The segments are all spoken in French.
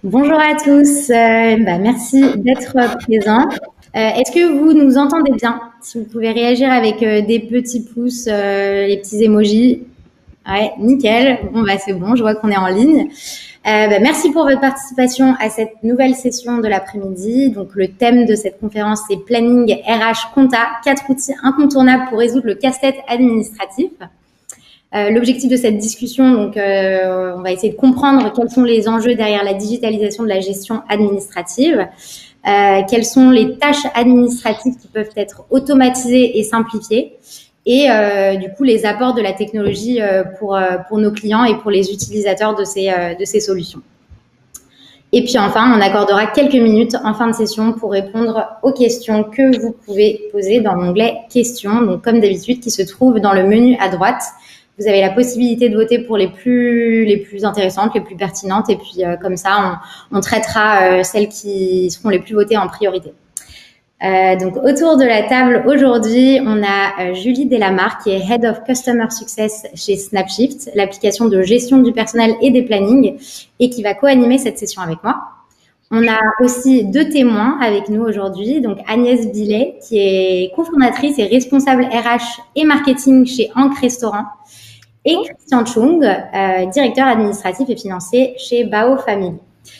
Bonjour à tous, merci d'être présents. Est-ce que vous nous entendez bien? Si vous pouvez réagir avec des petits pouces, les petits emojis. Ouais, nickel. Bon, c'est bon, je vois qu'on est en ligne. Merci pour votre participation à cette nouvelle session de l'après-midi. Donc, le thème de cette conférence, c'est Planning RH Compta, 4 outils incontournables pour résoudre le casse-tête administratif. L'objectif de cette discussion, donc, on va essayer de comprendre quels sont les enjeux derrière la digitalisation de la gestion administrative, quelles sont les tâches administratives qui peuvent être automatisées et simplifiées, et du coup les apports de la technologie pour nos clients et pour les utilisateurs de ces solutions. Et puis enfin, on accordera quelques minutes en fin de session pour répondre aux questions que vous pouvez poser dans l'onglet questions, donc comme d'habitude qui se trouve dans le menu à droite. Vous avez la possibilité de voter pour les plus intéressantes, les plus pertinentes, et puis comme ça, on traitera celles qui seront les plus votées en priorité. Donc autour de la table aujourd'hui, on a Julie Delamarre qui est Head of Customer Success chez Snapshift, l'application de gestion du personnel et des plannings, et qui va co-animer cette session avec moi. On a aussi 2 témoins avec nous aujourd'hui, donc Agnès Billet qui est cofondatrice et responsable RH et marketing chez Hank Restaurant, et Christian Chung, directeur administratif et financier chez Bao Family.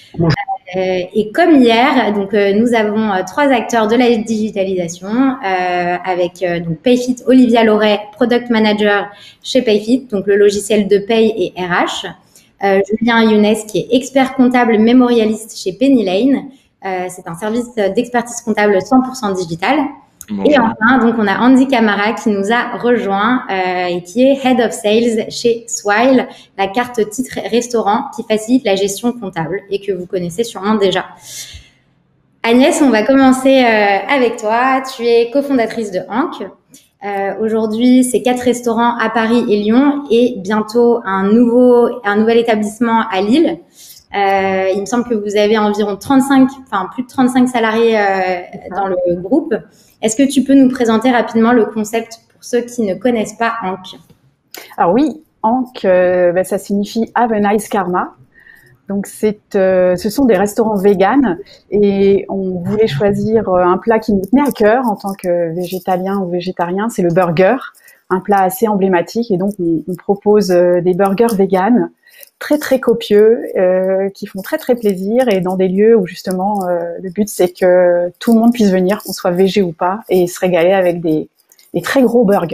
Et comme hier, donc nous avons 3 acteurs de la digitalisation avec donc Payfit, Olivia Loret, Product Manager chez Payfit, donc le logiciel de paye et RH. Julien Younes qui est expert comptable mémorialiste chez Penny Lane. C'est un service d'expertise comptable 100% digital. Bonjour. Et enfin, donc on a Andy Camara qui nous a rejoint et qui est Head of Sales chez Swile, la carte titre restaurant qui facilite la gestion comptable et que vous connaissez sûrement déjà. Agnès, on va commencer avec toi. Tu es cofondatrice de Hank. Aujourd'hui, c'est 4 restaurants à Paris et Lyon et bientôt un nouvel établissement à Lille. Il me semble que vous avez environ plus de 35 salariés dans le groupe. Est-ce que tu peux nous présenter rapidement le concept pour ceux qui ne connaissent pas Hank? Alors oui, Hank, ça signifie Have a Nice Karma. Donc ce sont des restaurants véganes et on voulait choisir un plat qui nous tenait à cœur en tant que végétalien ou végétarien, c'est le burger, un plat assez emblématique et donc on propose des burgers véganes très très copieux, qui font très très plaisir et dans des lieux où justement le but c'est que tout le monde puisse venir, qu'on soit végé ou pas, et se régaler avec des très gros burgers.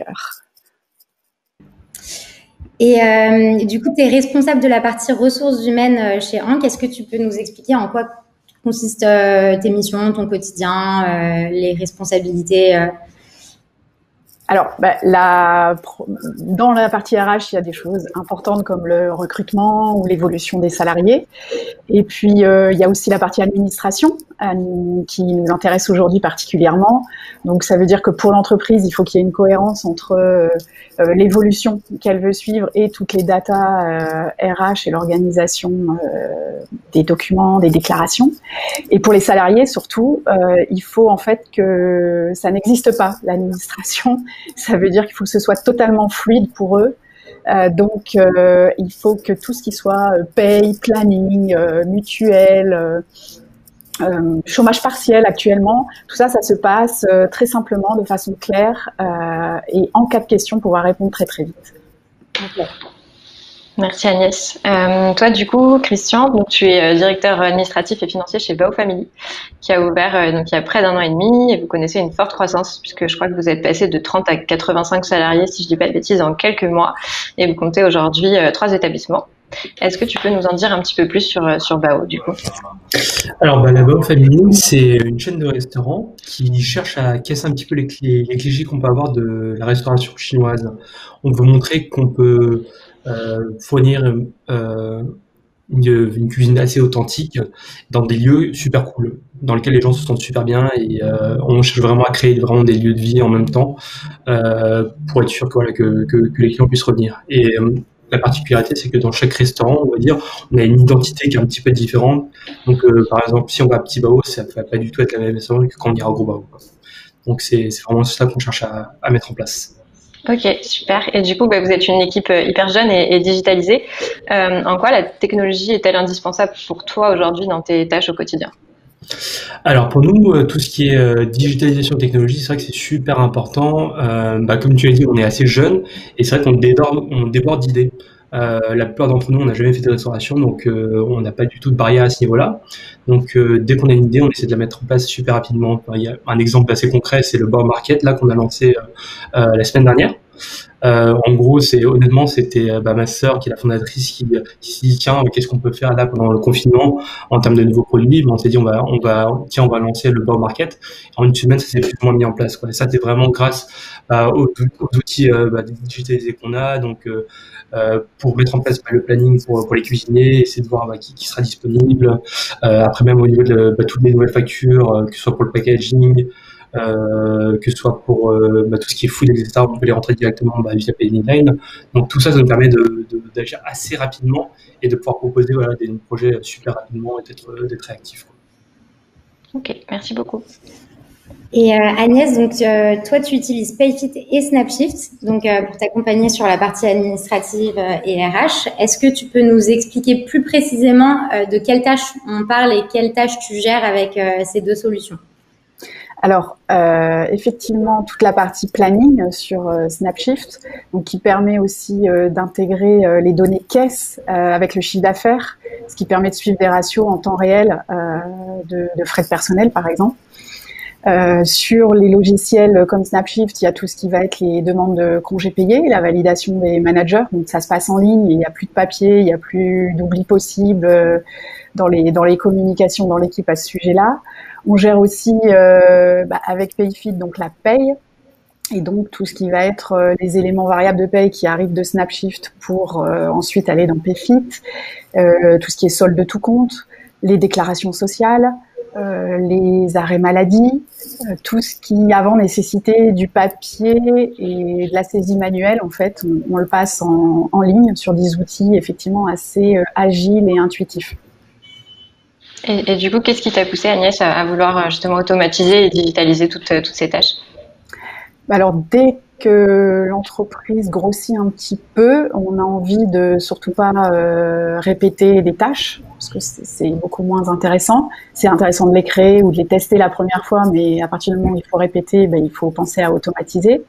Et du coup, tu es responsable de la partie ressources humaines chez Hank. Est-ce que tu peux nous expliquer en quoi consistent tes missions, ton quotidien, les responsabilités Alors, dans la partie RH, il y a des choses importantes comme le recrutement ou l'évolution des salariés. Et puis, il y a aussi la partie administration qui nous intéresse aujourd'hui particulièrement. Donc, ça veut dire que pour l'entreprise, il faut qu'il y ait une cohérence entre l'évolution qu'elle veut suivre et toutes les datas RH et l'organisation des documents, des déclarations. Et pour les salariés, surtout, il faut en fait que ça n'existe pas, l'administration. Ça veut dire qu'il faut que ce soit totalement fluide pour eux. Donc, il faut que tout ce qui soit paye, planning, mutuelle, chômage partiel actuellement, tout ça, ça se passe très simplement, de façon claire et en cas de question, pouvoir répondre très très vite. Okay. Merci Agnès. Toi, du coup, Christian, donc tu es directeur administratif et financier chez Bao Family, qui a ouvert donc il y a près d'1 an et demi, et vous connaissez une forte croissance, puisque je crois que vous êtes passé de 30 à 85 salariés, si je dis pas de bêtises, en quelques mois, et vous comptez aujourd'hui 3 établissements. Est-ce que tu peux nous en dire un petit peu plus sur Bao, du coup? Alors, la Bao Family, c'est une chaîne de restaurants qui cherche à casser un petit peu les clichés qu'on peut avoir de la restauration chinoise. On veut montrer qu'on peut fournir une cuisine assez authentique dans des lieux super cool, dans lesquels les gens se sentent super bien, et on cherche vraiment à créer vraiment des lieux de vie en même temps pour être sûr que les clients puissent revenir. Et la particularité, c'est que dans chaque restaurant, on va dire, on a une identité qui est un petit peu différente. Donc, par exemple, si on va à Petit Bao, ça ne va pas du tout être la même restaurant que quand on ira au Gros Bao. Donc, c'est vraiment ça qu'on cherche à mettre en place. Ok, super. Et du coup, vous êtes une équipe hyper jeune et digitalisée. En quoi la technologie est-elle indispensable pour toi aujourd'hui dans tes tâches au quotidien? Alors pour nous, tout ce qui est digitalisation technologie, c'est vrai que c'est super important. Comme tu l'as dit, on est assez jeune et c'est vrai on déborde d'idées. La plupart d'entre nous, on n'a jamais fait de restauration, donc on n'a pas du tout de barrière à ce niveau-là. Donc dès qu'on a une idée, on essaie de la mettre en place super rapidement. Il y a un exemple assez concret, c'est le Board Market là qu'on a lancé la semaine dernière. En gros, honnêtement, c'était ma sœur qui est la fondatrice qui s'est dit tiens, qu'est-ce qu'on peut faire là pendant le confinement en termes de nouveaux produits. On s'est dit on va lancer le Board Market. En une semaine, ça s'est plus ou moins mis en place, quoi. Et ça, c'est vraiment grâce aux outils digitalisés qu'on a. Donc pour mettre en place le planning pour les cuisiniers, essayer de voir qui sera disponible. Après même au niveau de toutes les nouvelles factures, que ce soit pour le packaging, que ce soit pour tout ce qui est food, etc. On peut les rentrer directement via Payline. Donc tout ça, ça nous permet d'agir assez rapidement et de pouvoir proposer des projets super rapidement et d'être réactif, quoi. Ok, merci beaucoup. Et Agnès, donc toi tu utilises Payfit et Snapshift donc pour t'accompagner sur la partie administrative et RH. Est-ce que tu peux nous expliquer plus précisément de quelles tâches on parle et quelles tâches tu gères avec ces deux solutions? Alors, effectivement, toute la partie planning sur Snapshift, donc qui permet aussi d'intégrer les données caisse avec le chiffre d'affaires, ce qui permet de suivre des ratios en temps réel de frais de personnel, par exemple. Sur les logiciels comme Snapshift, il y a tout ce qui va être les demandes de congés payés, la validation des managers. Donc ça se passe en ligne, il n'y a plus de papier, il n'y a plus d'oubli possible dans les communications dans l'équipe à ce sujet-là. On gère aussi avec Payfit donc la paye et donc tout ce qui va être les éléments variables de paye qui arrivent de Snapshift pour ensuite aller dans Payfit, tout ce qui est solde de tout compte, les déclarations sociales, les arrêts maladie, tout ce qui avant nécessitait du papier et de la saisie manuelle, en fait, on le passe en ligne sur des outils effectivement assez agiles et intuitifs. Et du coup, qu'est-ce qui t'a poussé, Agnès, à vouloir justement automatiser et digitaliser toutes ces tâches? Alors, dès que l'entreprise grossit un petit peu, on a envie de surtout pas répéter des tâches, parce que c'est beaucoup moins intéressant. C'est intéressant de les créer ou de les tester la première fois, mais à partir du moment où il faut répéter, il faut penser à automatiser.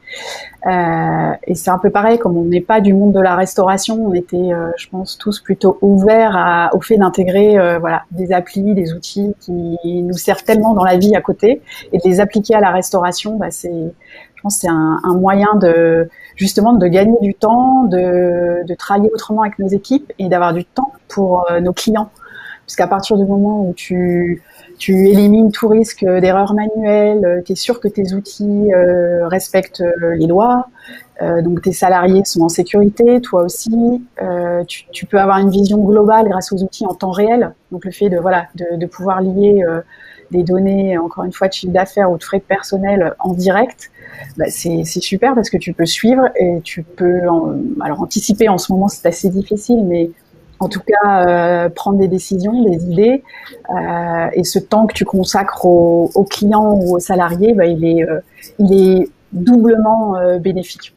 Et c'est un peu pareil, comme on n'est pas du monde de la restauration, on était, je pense, tous plutôt ouverts au fait d'intégrer des applis, des outils qui nous servent tellement dans la vie à côté, et de les appliquer à la restauration, je pense que c'est un moyen justement de gagner du temps, de travailler autrement avec nos équipes et d'avoir du temps pour nos clients. Puisqu'à partir du moment où tu élimines tout risque d'erreur manuelle, tu es sûr que tes outils respectent les lois, donc tes salariés sont en sécurité, toi aussi, tu peux avoir une vision globale grâce aux outils en temps réel. Donc le fait de pouvoir lier des données, encore une fois, de chiffre d'affaires ou de frais de personnel en direct, c'est super parce que tu peux suivre et tu peux alors anticiper en ce moment c'est assez difficile, mais en tout cas prendre des décisions, des idées, et ce temps que tu consacres aux clients ou aux salariés, il est doublement bénéfique.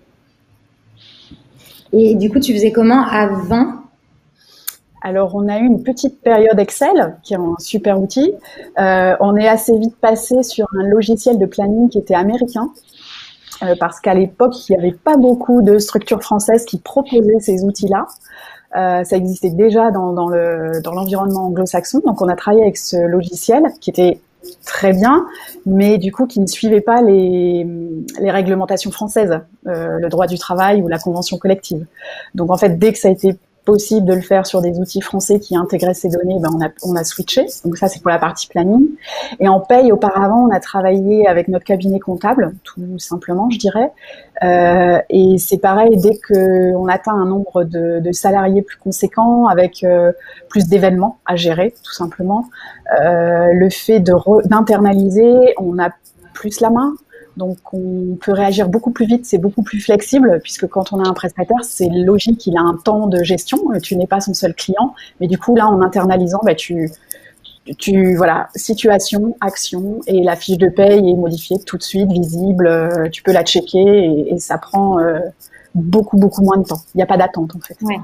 Et du coup, tu faisais comment avant? Alors, on a eu une petite période Excel, qui est un super outil. On est assez vite passé sur un logiciel de planning qui était américain, parce qu'à l'époque, il n'y avait pas beaucoup de structures françaises qui proposaient ces outils-là. Ça existait déjà dans l'environnement anglo-saxon. Donc, on a travaillé avec ce logiciel qui était très bien, mais du coup, qui ne suivait pas les réglementations françaises, le droit du travail ou la convention collective. Donc, en fait, dès que ça a été possible de le faire sur des outils français qui intégraient ces données, on a switché. Donc ça, c'est pour la partie planning. Et en paye, auparavant, on a travaillé avec notre cabinet comptable, tout simplement, je dirais. Et c'est pareil, dès qu'on atteint un nombre de salariés plus conséquent, avec plus d'événements à gérer, tout simplement, le fait d'internaliser, on a plus la main. Donc, on peut réagir beaucoup plus vite, c'est beaucoup plus flexible, puisque quand on a un prestataire, c'est logique, il a un temps de gestion, tu n'es pas son seul client, mais du coup, là, en internalisant, voilà, situation, action, et la fiche de paye est modifiée tout de suite, visible, tu peux la checker et ça prend beaucoup moins de temps. Il n'y a pas d'attente en fait. Ouais.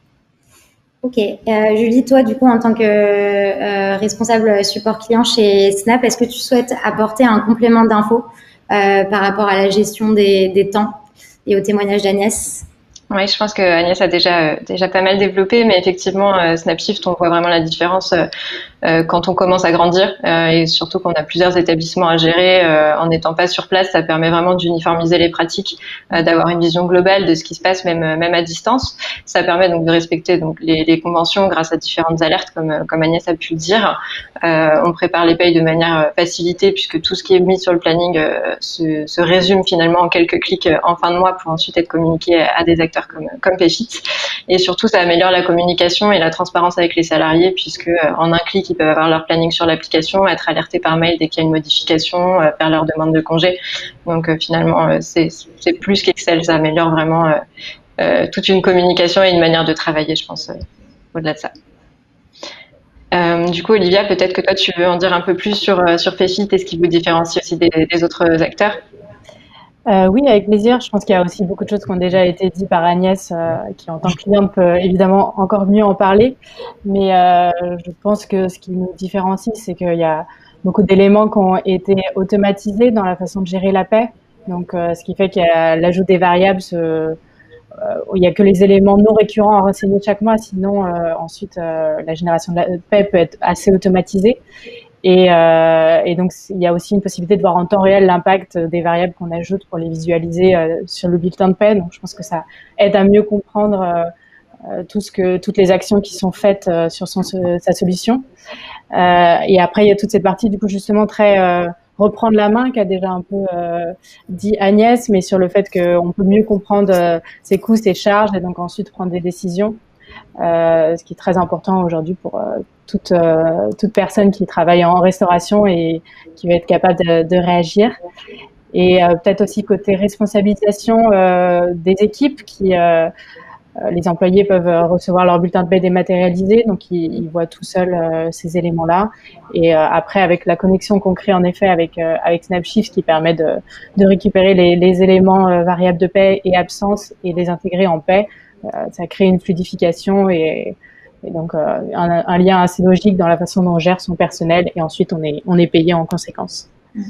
Ok. Julie, toi, du coup, en tant que responsable support client chez Snap, est-ce que tu souhaites apporter un complément d'infos par rapport à la gestion des temps et au témoignage d'Agnès? Oui, je pense que Agnès a déjà pas mal développé, mais effectivement, Snapshift, on voit vraiment la différence quand on commence à grandir et surtout quand on a plusieurs établissements à gérer. En n'étant pas sur place, ça permet vraiment d'uniformiser les pratiques, d'avoir une vision globale de ce qui se passe même à distance. Ça permet donc de respecter donc les conventions grâce à différentes alertes, comme Agnès a pu le dire. On prépare les payes de manière facilitée puisque tout ce qui est mis sur le planning se résume finalement en quelques clics en fin de mois pour ensuite être communiqué à des acteurs comme Payfit. Et surtout, ça améliore la communication et la transparence avec les salariés puisque en un clic, ils peuvent avoir leur planning sur l'application, être alertés par mail dès qu'il y a une modification, faire leur demande de congé. Donc finalement, c'est plus qu'Excel, ça améliore vraiment toute une communication et une manière de travailler, je pense, au-delà de ça. Du coup, Olivia, peut-être que toi, tu veux en dire un peu plus sur Payfit et ce qui vous différencie aussi des autres acteurs. Oui, avec plaisir. Je pense qu'il y a aussi beaucoup de choses qui ont déjà été dites par Agnès, qui en tant que cliente peut évidemment encore mieux en parler. Mais je pense que ce qui nous différencie, c'est qu'il y a beaucoup d'éléments qui ont été automatisés dans la façon de gérer la paie. Donc, ce qui fait qu'il y a l'ajout des variables, il n'y a que les éléments non récurrents à renseigner chaque mois. Sinon, ensuite, la génération de la paie peut être assez automatisée. Et donc, il y a aussi une possibilité de voir en temps réel l'impact des variables qu'on ajoute pour les visualiser sur le bulletin de paie. Donc, je pense que ça aide à mieux comprendre toutes les actions qui sont faites sur sa solution. Et après, il y a toute cette partie, du coup, justement, très reprendre la main, qu'a déjà un peu dit Agnès, mais sur le fait qu'on peut mieux comprendre ses coûts, ses charges, et donc ensuite prendre des décisions. Ce qui est très important aujourd'hui pour toute personne qui travaille en restauration et qui va être capable de réagir. Et peut-être aussi côté responsabilisation des équipes les employés peuvent recevoir leur bulletin de paie dématérialisé, donc ils voient tout seuls ces éléments-là. Et après, avec la connexion qu'on crée en effet avec Snapshift, qui permet de récupérer les éléments variables de paie et absence et les intégrer en paie, ça crée une fluidification et donc un lien assez logique dans la façon dont on gère son personnel, et ensuite on est payé en conséquence.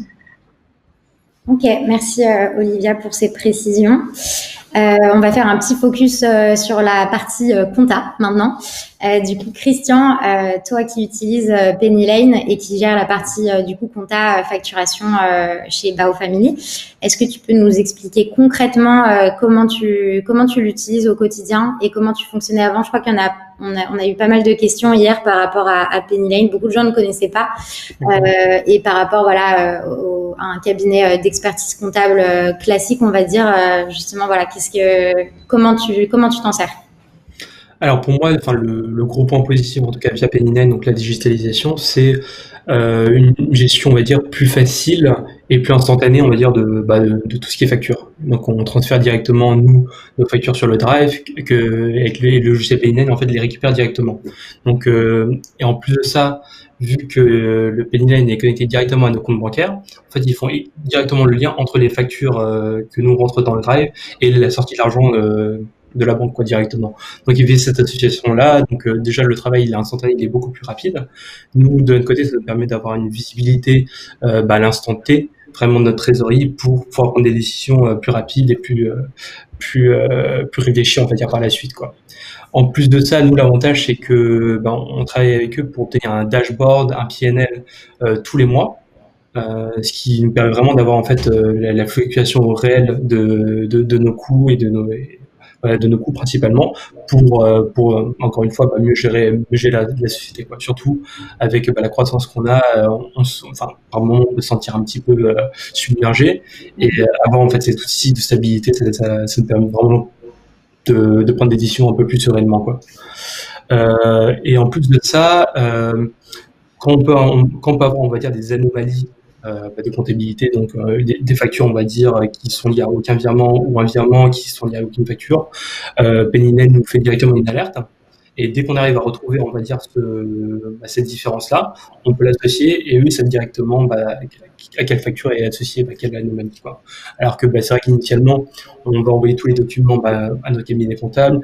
Ok, merci Olivia pour ces précisions. On va faire un petit focus sur la partie compta maintenant. Du coup, Christian, toi qui utilises Pennylane et qui gère la partie du coup compta facturation chez Bao Family, est-ce que tu peux nous expliquer concrètement comment tu l'utilises au quotidien et comment tu fonctionnais avant? Je crois qu'on a eu pas mal de questions hier par rapport à Pennylane. Beaucoup de gens ne connaissaient pas et par rapport à un cabinet d'expertise comptable classique, on va dire justement comment tu t'en sers? Alors pour moi, enfin le gros point positif en tout cas via Pennylane, donc la digitalisation, c'est une gestion, on va dire, plus facile et plus instantanée, on va dire, de tout ce qui est facture. Donc on transfère directement nos factures sur le drive, avec le logiciel Pennylane, en fait, les récupère directement. Donc et en plus de ça, vu que le Pennylane est connecté directement à nos comptes bancaires, en fait, ils font directement le lien entre les factures que nous rentrons dans le drive et la sortie de l'argent de la banque, quoi, directement. Donc il fait cette association-là, donc déjà le travail il est instantané, il est beaucoup plus rapide. Nous, de notre côté, ça nous permet d'avoir une visibilité à l'instant T, vraiment de notre trésorerie, pour pouvoir prendre des décisions plus rapides et plus réfléchies, on va dire, par la suite, quoi. En plus de ça, nous, l'avantage, c'est que on travaille avec eux pour obtenir un dashboard, un PNL tous les mois. Ce qui nous permet vraiment d'avoir en fait la fluctuation réelle de nos coûts et de nos coûts principalement pour encore une fois mieux gérer la société, quoi. Surtout avec la croissance qu'on a, par moment on peut se sentir un petit peu submergé, et avoir en fait cet outil de stabilité, ça nous permet vraiment de prendre des décisions un peu plus sereinement, quoi. Et en plus de ça, quand on peut avoir, on va dire, des anomalies de comptabilité, donc des factures, on va dire, qui sont liées à aucun virement, ou un virement qui sont liés à aucune facture, Pennylane nous fait directement une alerte Et dès qu'on arrive à retrouver, on va dire, cette différence-là, on peut l'associer et eux, ils savent directement à quelle facture est associée quelle anomalie, quoi. Alors que c'est vrai qu'initialement, on va envoyer tous les documents à notre cabinet comptable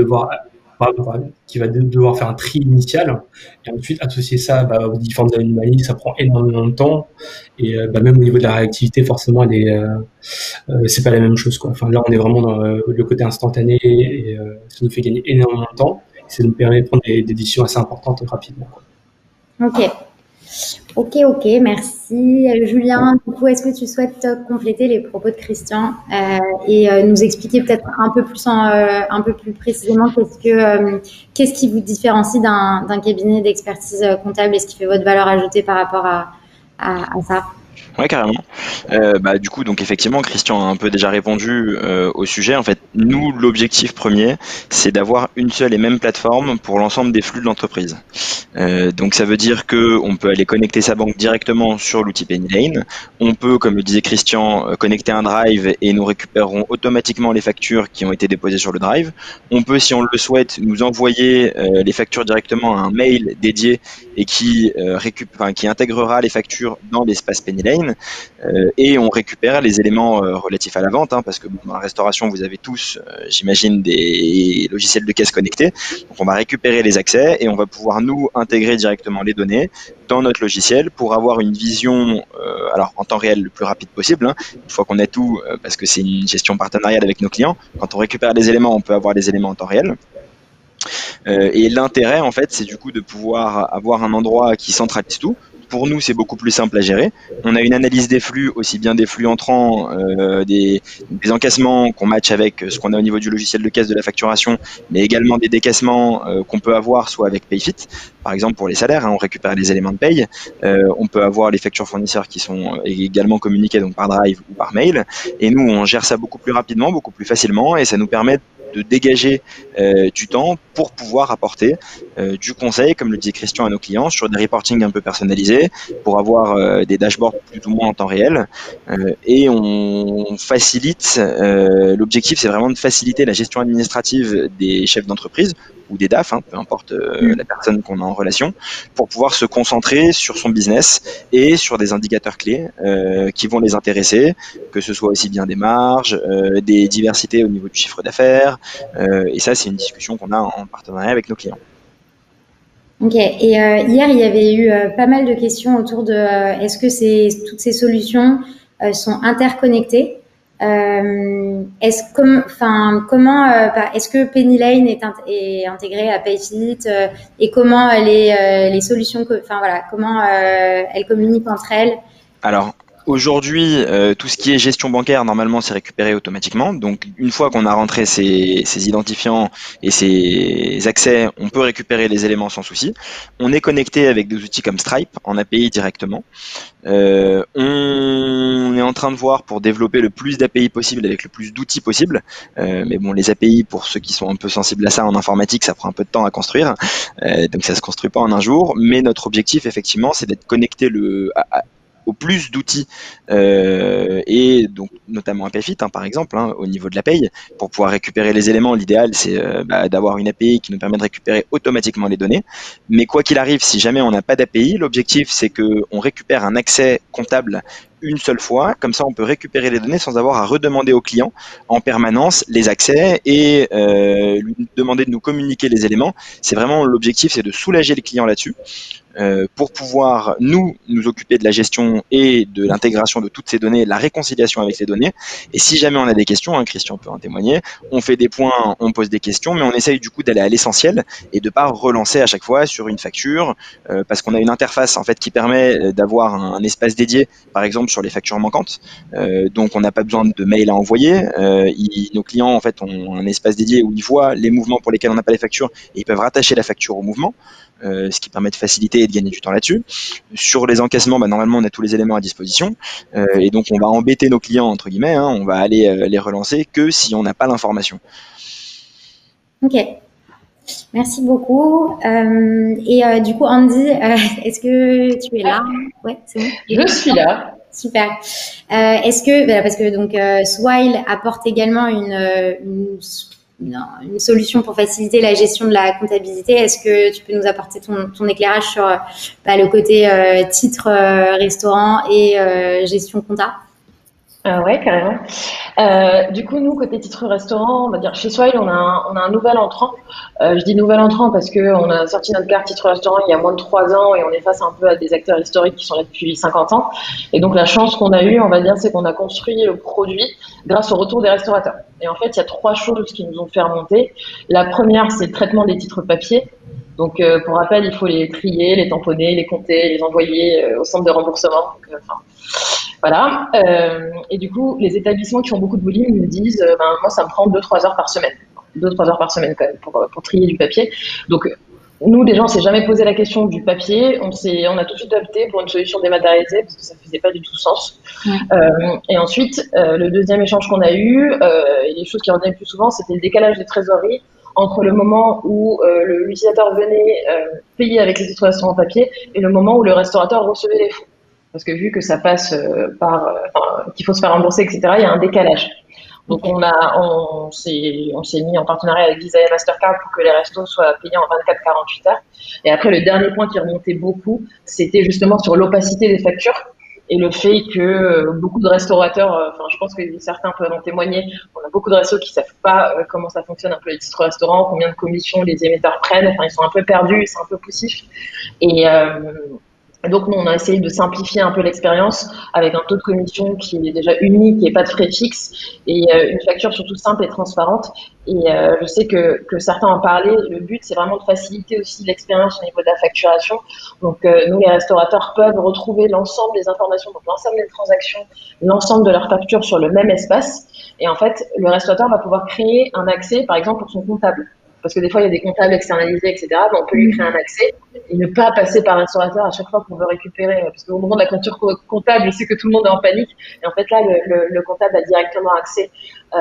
qui va devoir faire un tri initial et ensuite associer ça aux différentes anomalies. Ça prend énormément de temps et même au niveau de la réactivité, forcément, c'est pas la même chose, quoi. Enfin, là, on est vraiment dans le côté instantané et ça nous fait gagner énormément de temps. Ça nous permet de prendre des décisions assez importantes rapidement, quoi. Ok, merci. Julien, du coup, est-ce que tu souhaites compléter les propos de Christian et nous expliquer peut-être un peu plus précisément qu'est-ce qui vous différencie d'un cabinet d'expertise comptable et ce qui fait votre valeur ajoutée par rapport à ça? Ouais, carrément. Du coup, donc effectivement, Christian a un peu déjà répondu au sujet. En fait, nous, l'objectif premier, c'est d'avoir une seule et même plateforme pour l'ensemble des flux de l'entreprise. Donc ça veut dire que on peut aller connecter sa banque directement sur l'outil PennyLane. On peut, comme le disait Christian, connecter un drive et nous récupérerons automatiquement les factures qui ont été déposées sur le drive. On peut, si on le souhaite, nous envoyer les factures directement à un mail dédié et qui intégrera les factures dans l'espace PennyLane. Et on récupère les éléments relatifs à la vente, parce que dans la restauration, vous avez tous, j'imagine, des logiciels de caisse connectés. Donc on va récupérer les accès et on va pouvoir nous intégrer directement les données dans notre logiciel pour avoir une vision en temps réel le plus rapide possible, une fois qu'on a tout, parce que c'est une gestion partenariale avec nos clients. Quand on récupère les éléments, on peut avoir les éléments en temps réel. Et l'intérêt, en fait, c'est du coup de pouvoir avoir un endroit qui centralise tout. Pour nous, c'est beaucoup plus simple à gérer. On a une analyse des flux, aussi bien des flux entrants, des encaissements qu'on match avec ce qu'on a au niveau du logiciel de caisse de la facturation, mais également des décaissements qu'on peut avoir soit avec Payfit, par exemple pour les salaires, on récupère les éléments de paye. On peut avoir les factures fournisseurs qui sont également communiquées donc par Drive ou par mail. Et nous, on gère ça beaucoup plus rapidement, beaucoup plus facilement, et ça nous permet de dégager du temps pour pouvoir apporter du conseil, comme le dit Christian, à nos clients sur des reportings un peu personnalisés, pour avoir des dashboards plus ou moins en temps réel. Et on facilite, l'objectif c'est vraiment de faciliter la gestion administrative des chefs d'entreprise ou des DAF, peu importe la personne qu'on a en relation, pour pouvoir se concentrer sur son business et sur des indicateurs clés qui vont les intéresser, que ce soit aussi bien des marges, des diversités au niveau du chiffre d'affaires, et ça c'est une discussion qu'on a en partenariat avec nos clients. Ok, et hier il y avait eu pas mal de questions autour de est-ce que toutes ces solutions sont interconnectées? Est-ce que PennyLane est intégré à Payfit et comment les solutions, comment elles communiquent entre elles? Alors, aujourd'hui, tout ce qui est gestion bancaire, normalement, c'est récupéré automatiquement. Donc, une fois qu'on a rentré ces identifiants et ces accès, on peut récupérer les éléments sans souci. On est connecté avec des outils comme Stripe en API directement. On est en train de voir pour développer le plus d'API possible avec le plus d'outils possible. Mais bon, les API, pour ceux qui sont un peu sensibles à ça en informatique, ça prend un peu de temps à construire. Donc, ça se construit pas en un jour. Mais notre objectif, effectivement, c'est d'être connecté au plus d'outils et donc notamment un Payfit par exemple au niveau de la paye pour pouvoir récupérer les éléments. L'idéal c'est d'avoir une API qui nous permet de récupérer automatiquement les données, mais quoi qu'il arrive, si jamais on n'a pas d'API, l'objectif c'est qu'on récupère un accès comptable une seule fois, comme ça on peut récupérer les données sans avoir à redemander au client en permanence les accès et lui demander de nous communiquer les éléments. C'est vraiment l'objectif, c'est de soulager les clients là-dessus. Pour pouvoir nous occuper de la gestion et de l'intégration de toutes ces données, la réconciliation avec les données. Et si jamais on a des questions, Christian peut en témoigner, on fait des points, on pose des questions, mais on essaye du coup d'aller à l'essentiel et de pas relancer à chaque fois sur une facture, parce qu'on a une interface en fait qui permet d'avoir un espace dédié, par exemple sur les factures manquantes. Donc on n'a pas besoin de mail à envoyer. Nos clients en fait ont un espace dédié où ils voient les mouvements pour lesquels on n'a pas les factures et ils peuvent rattacher la facture au mouvement. Ce qui permet de faciliter et de gagner du temps là-dessus. Sur les encaissements, normalement on a tous les éléments à disposition et donc on va embêter nos clients entre guillemets, on va aller les relancer que si on n'a pas l'information. Ok, merci beaucoup. Et du coup Andy, est-ce que tu es là? Ouais, c'est bon. Je suis là. Super. Est-ce que parce que donc Swile apporte également une une solution pour faciliter la gestion de la comptabilité. Est-ce que tu peux nous apporter ton éclairage sur le côté titre restaurant et gestion compta? Ouais, carrément. Du coup, nous, côté titre restaurant, on va dire chez Swile, on a un nouvel entrant. Je dis nouvel entrant parce que on a sorti notre carte titre restaurant il y a moins de 3 ans et on est face un peu à des acteurs historiques qui sont là depuis 50 ans. Et donc, la chance qu'on a eue, on va dire, c'est qu'on a construit le produit grâce au retour des restaurateurs. Et en fait, il y a 3 choses qui nous ont fait remonter. La première, c'est le traitement des titres papier. Donc, pour rappel, il faut les trier, les tamponner, les compter, les envoyer au centre de remboursement. Donc, voilà. Et du coup, les établissements qui ont beaucoup de volume nous disent, moi, ça me prend 2-3 heures par semaine. 2-3 heures par semaine quand même pour trier du papier. Donc, nous, déjà, on s'est jamais posé la question du papier. On a tout de suite opté pour une solution dématérialisée parce que ça faisait pas du tout sens. Et ensuite, le deuxième échange qu'on a eu, et les choses qui revenaient le plus souvent, c'était le décalage des trésoreries entre le moment où l'utilisateur venait payer avec les titres restaurants papier et le moment où le restaurateur recevait les fonds. Parce que vu que ça passe qu'il faut se faire rembourser, etc., il y a un décalage. Donc on s'est mis en partenariat avec Visa et Mastercard pour que les restos soient payés en 24-48 heures. Et après, le dernier point qui remontait beaucoup, c'était justement sur l'opacité des factures et le fait que beaucoup de restaurateurs, je pense que certains peuvent en témoigner, on a beaucoup de restos qui savent pas comment ça fonctionne un peu les titres restaurants, combien de commissions les émetteurs prennent, ils sont un peu perdus, c'est un peu poussif. Et donc, nous, on a essayé de simplifier un peu l'expérience avec un taux de commission qui est déjà unique, qui n'est pas de frais fixes et une facture surtout simple et transparente. Et je sais que certains en parlaient. Le but, c'est vraiment de faciliter aussi l'expérience au niveau de la facturation. Donc, nous, les restaurateurs peuvent retrouver l'ensemble des informations, donc l'ensemble des transactions, l'ensemble de leurs factures sur le même espace. Et en fait, le restaurateur va pouvoir créer un accès, par exemple, pour son comptable. Parce que des fois, il y a des comptables externalisés, etc. Donc, on peut lui créer un accès et ne pas passer par un restaurateur à chaque fois qu'on veut récupérer. Parce qu'au moment de la clôture comptable, je sais que tout le monde est en panique. Et en fait, là, le comptable a directement accès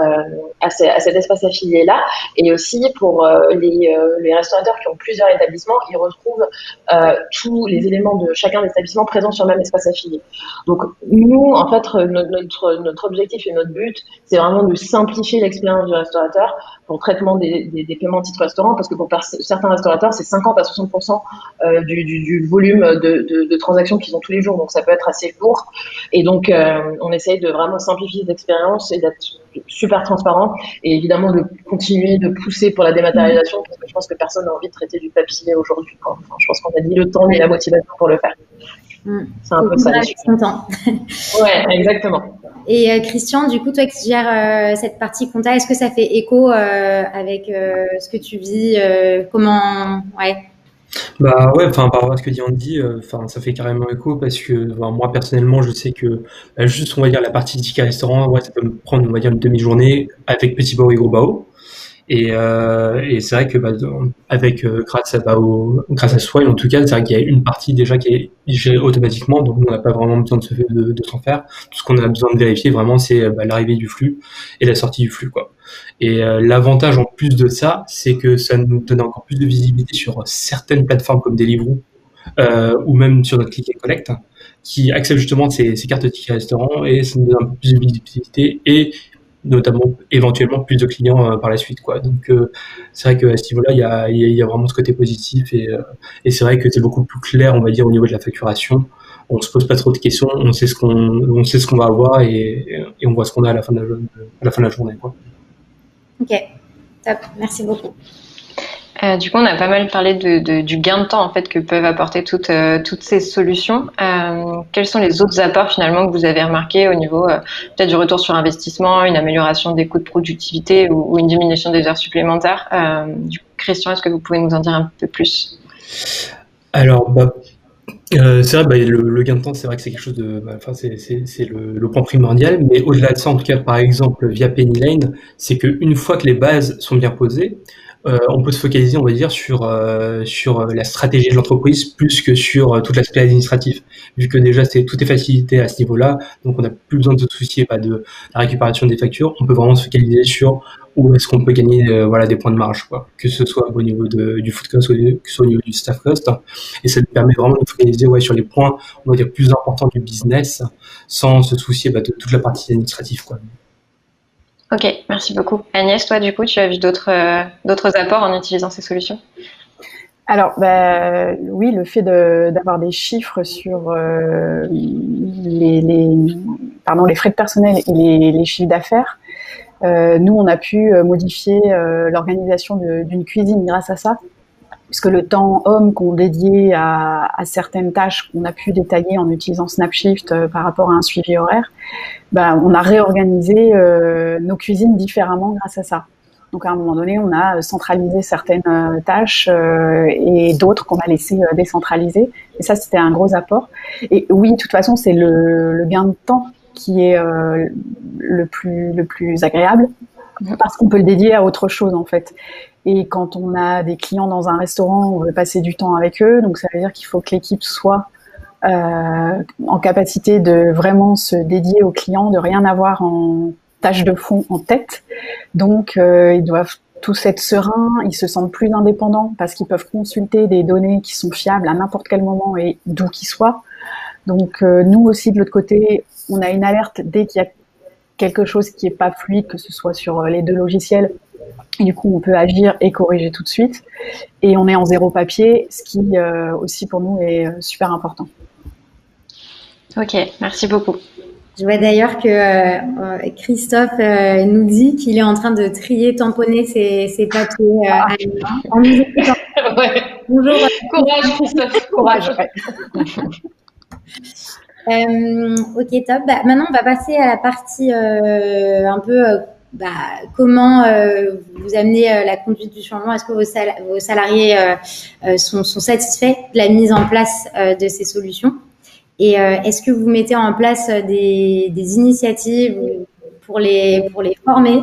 à cet espace affilié-là. Et aussi, pour les restaurateurs qui ont plusieurs établissements, ils retrouvent tous les éléments de chacun des établissements présents sur le même espace affilié. Donc, nous, en fait, notre objectif et notre but, c'est vraiment de simplifier l'expérience du restaurateur pour le traitement des paiements titre restaurant, parce que pour certains restaurateurs, c'est 50 à 60% du volume de transactions qu'ils ont tous les jours, donc ça peut être assez lourd. Et donc, on essaye de vraiment simplifier l'expérience et d'être super transparent, et évidemment de continuer de pousser pour la dématérialisation, parce que je pense que personne n'a envie de traiter du papier aujourd'hui. Enfin, je pense qu'on a ni le temps ni la motivation pour le faire. C'est un peu ça. Je suis content. Ouais, exactement. Et Christian, du coup, toi qui gères cette partie compta, est-ce que ça fait écho avec ce que tu vis comment Bah ouais, par rapport à ce que dit Andy, ça fait carrément écho parce que moi personnellement, je sais que juste on va dire la partie ticket restaurant, ouais, ça peut me prendre on va dire une demi-journée avec petit bao et gros bao. Et c'est vrai que grâce à Swile en tout cas, c'est vrai qu'il y a une partie déjà qui est gérée automatiquement, donc on n'a pas vraiment besoin de s'en faire. Tout ce qu'on a besoin de vérifier vraiment, c'est l'arrivée du flux et la sortie du flux, quoi. Et l'avantage en plus de ça, c'est que ça nous donne encore plus de visibilité sur certaines plateformes comme Deliveroo ou même sur notre Click and Collect qui acceptent justement ces cartes tickets restaurant, et ça nous donne un peu plus de visibilité et notamment éventuellement plus de clients par la suite, quoi. Donc c'est vrai qu'à ce niveau-là, il y a vraiment ce côté positif, et c'est vrai que c'est beaucoup plus clair, on va dire, au niveau de la facturation. On se pose pas trop de questions, on sait ce qu'on va avoir, et on voit ce qu'on a à la fin de la journée, quoi. Ok, top, merci beaucoup. Du coup, on a pas mal parlé du gain de temps en fait que peuvent apporter toutes ces solutions. Quels sont les autres apports finalement que vous avez remarqués au niveau peut-être du retour sur investissement, une amélioration des coûts de productivité ou une diminution des heures supplémentaires? Christian, est-ce que vous pouvez nous en dire un peu plus? Alors, c'est vrai, le gain de temps, c'est vrai que c'est quelque chose c'est le point primordial, mais au-delà de ça, en tout cas, par exemple, via Pennylane, c'est qu'une fois que les bases sont bien posées, on peut se focaliser, on va dire, sur la stratégie de l'entreprise plus que sur tout l'aspect administratif. Vu que déjà tout est facilité à ce niveau-là, donc on n'a plus besoin de se soucier de la récupération des factures. On peut vraiment se focaliser sur où est-ce qu'on peut gagner des points de marge, quoi. Que ce soit au niveau du food cost ou que ce soit au niveau du staff cost. Et ça nous permet vraiment de focaliser sur les points, on va dire, plus importants du business, sans se soucier de toute la partie administrative, quoi. Ok, merci beaucoup. Agnès, toi, du coup, tu as vu d'autres apports en utilisant ces solutions? Alors, oui, le fait d'avoir des chiffres sur les frais de personnel et les chiffres d'affaires, nous, on a pu modifier l'organisation d'une cuisine grâce à ça, puisque le temps homme qu'on dédiait à certaines tâches qu'on a pu détailler en utilisant Snapshift par rapport à un suivi horaire, on a réorganisé nos cuisines différemment grâce à ça. Donc à un moment donné, on a centralisé certaines tâches et d'autres qu'on a laissé décentraliser. Et ça, c'était un gros apport. Et oui, de toute façon, c'est le gain de temps qui est le plus agréable, parce qu'on peut le dédier à autre chose en fait. Et quand on a des clients dans un restaurant, on veut passer du temps avec eux, donc ça veut dire qu'il faut que l'équipe soit en capacité de vraiment se dédier aux clients, de rien avoir en tâche de fond en tête. Donc ils doivent tous être sereins, ils se sentent plus indépendants parce qu'ils peuvent consulter des données qui sont fiables à n'importe quel moment et d'où qu'ils soient. Donc nous aussi de l'autre côté, on a une alerte dès qu'il y a quelque chose qui est pas fluide, que ce soit sur les deux logiciels. Et du coup, on peut agir et corriger tout de suite. Et on est en zéro papier, ce qui aussi pour nous est super important. Ok, merci beaucoup. Je vois d'ailleurs que Christophe nous dit qu'il est en train de trier, tamponner ses papiers. En nous écoutant. Ouais. Bonjour. Courage, Christophe. Courage. Ok, top. Maintenant, on va passer à la partie un peu comment vous amenez la conduite du changement. Est-ce que vos salariés sont satisfaits de la mise en place de ces solutions? Et est-ce que vous mettez en place des initiatives pour les former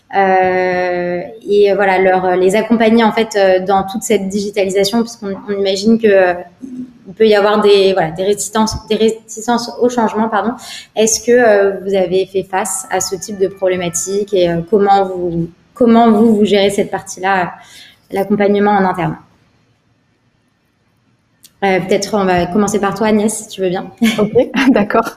et voilà les accompagner en fait dans toute cette digitalisation, puisqu'on imagine que il peut y avoir des réticences au changement, pardon. Est-ce que vous avez fait face à ce type de problématique et comment vous gérez cette partie-là, l'accompagnement en interne? Peut-être on va commencer par toi, Agnès, si tu veux bien. Ok, d'accord.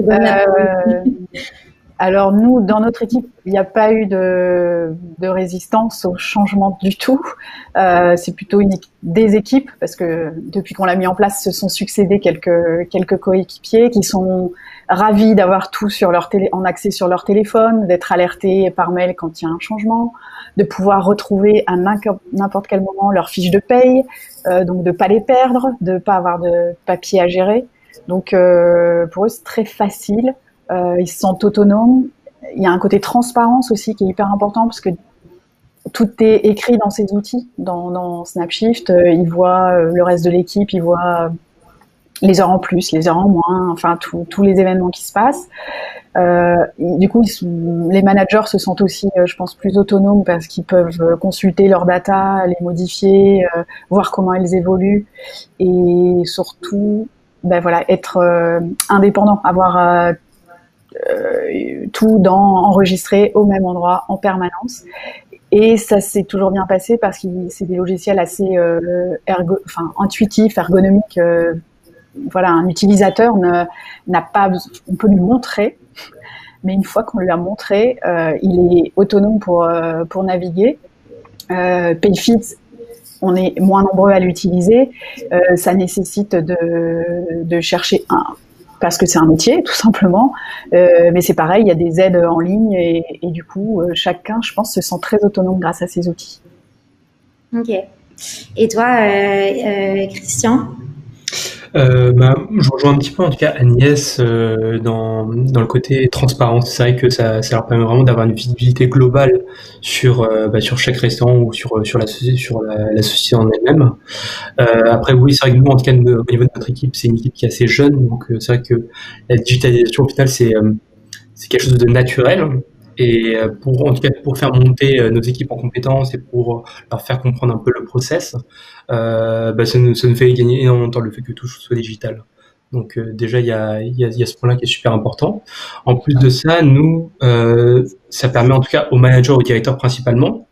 Alors nous, dans notre équipe, il n'y a pas eu de résistance au changement du tout. C'est plutôt des équipes, parce que depuis qu'on l'a mis en place, se sont succédés quelques coéquipiers qui sont ravis d'avoir tout en accès sur leur téléphone, d'être alertés par mail quand il y a un changement, de pouvoir retrouver à n'importe quel moment leurs fiches de paye, donc de pas les perdre, de pas avoir de papier à gérer. Donc pour eux, c'est très facile. Ils se sentent autonomes. Il y a un côté transparence aussi qui est hyper important, parce que tout est écrit dans ces outils, dans Snapshift. Ils voient le reste de l'équipe, ils voient les heures en plus, les heures en moins, enfin tous les événements qui se passent. Du coup, les managers se sentent aussi, je pense, plus autonomes parce qu'ils peuvent consulter leurs data, les modifier, voir comment elles évoluent, et surtout, être indépendant, avoir tout enregistré au même endroit en permanence. Et ça s'est toujours bien passé parce que c'est des logiciels assez intuitifs, ergonomiques. Un utilisateur n'a pas besoin, on peut lui montrer, mais une fois qu'on lui a montré, il est autonome pour naviguer. Payfit, on est moins nombreux à l'utiliser. Ça nécessite de chercher parce que c'est un métier, tout simplement. Mais c'est pareil, il y a des aides en ligne et du coup, chacun, je pense, se sent très autonome grâce à ces outils. Ok. Et toi, Christian? Je rejoins un petit peu en tout cas Agnès dans le côté transparence. C'est vrai que ça leur permet vraiment d'avoir une visibilité globale sur chaque restaurant ou sur la société en elle-même. Après oui, c'est vrai que nous en tout cas au niveau de notre équipe, c'est une équipe qui est assez jeune, donc c'est vrai que la digitalisation au final c'est quelque chose de naturel. Et pour faire monter nos équipes en compétences et pour leur faire comprendre un peu le process, ça nous fait gagner énormément de temps, le fait que tout soit digital. Donc déjà il y a ce point-là qui est super important. En plus de ça, nous ça permet en tout cas aux managers, aux directeurs principalement,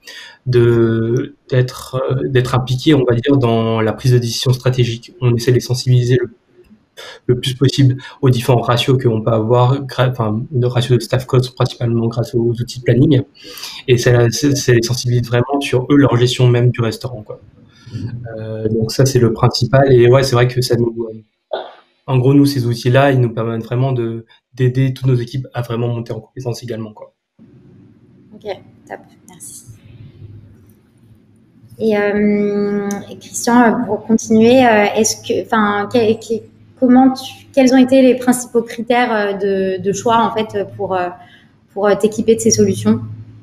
d'être impliqués, on va dire, dans la prise de décision stratégique. On essaie de les sensibiliser le plus possible aux différents ratios qu'on peut avoir, enfin, le ratio de staff cost principalement grâce aux outils de planning. Et ça les sensibilise vraiment sur eux, leur gestion même du restaurant, quoi. Donc ça, c'est le principal. Et ouais, c'est vrai que ça nous, en gros, nous, ces outils-là, ils nous permettent vraiment d'aider toutes nos équipes à vraiment monter en compétences également, quoi. Ok, top, merci. Et Christian, pour continuer, quels ont été les principaux critères de choix en fait pour t'équiper de ces solutions?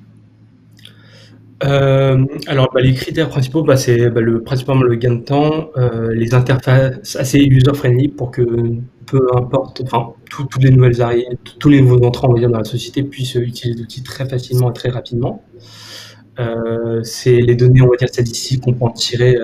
Alors, les critères principaux, c'est principalement le gain de temps, les interfaces assez user-friendly pour que peu importe, enfin, tous les nouvelles arrivées, tous les nouveaux entrants, on va dire, dans la société puissent utiliser l'outil très facilement et très rapidement. C'est les données, on va dire, statistiques qu'on peut en tirer